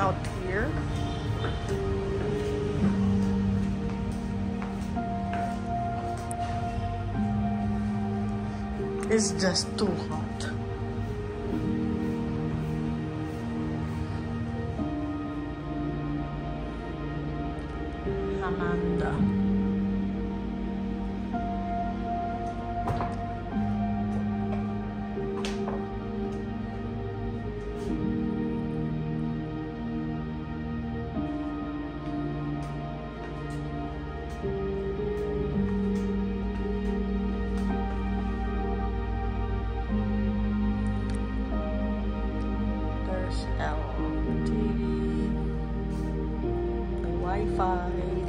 out here. It's just too hot. Amanda. LTV, the Wi-Fi.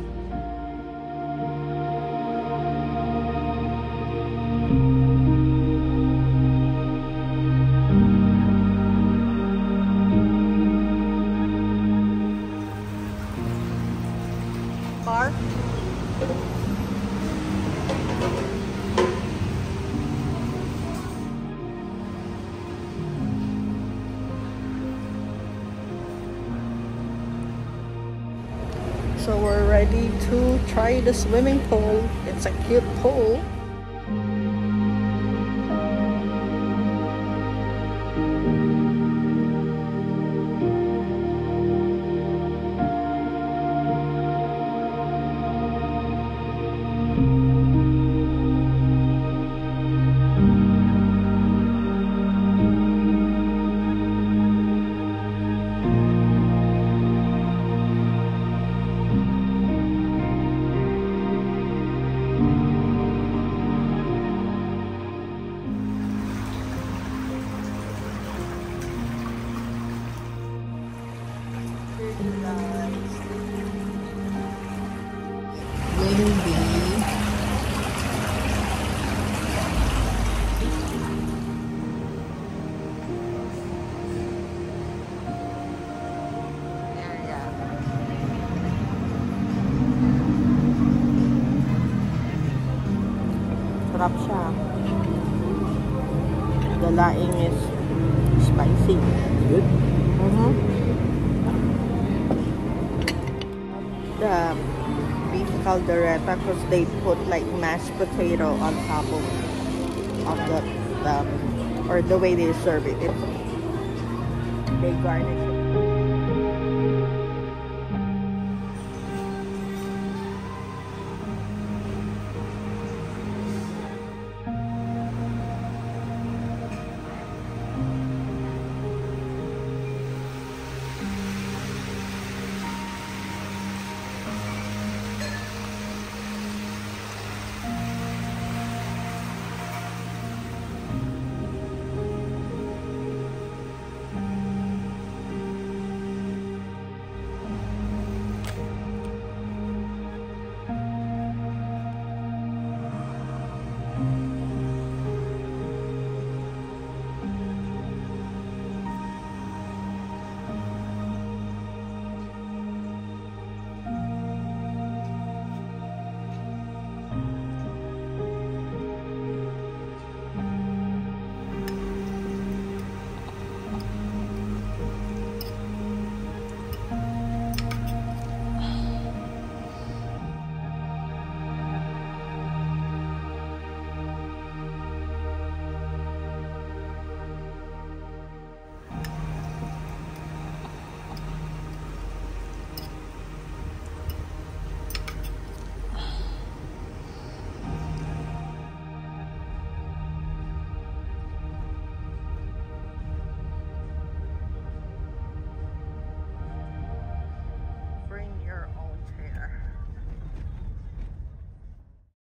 Park. So we're ready to try the swimming pool. It's a cute pool. Sarap siya. The laing is spicy. Good. The beef caldereta, because they put like mashed potato on top of the or the way they serve it. They garnish it.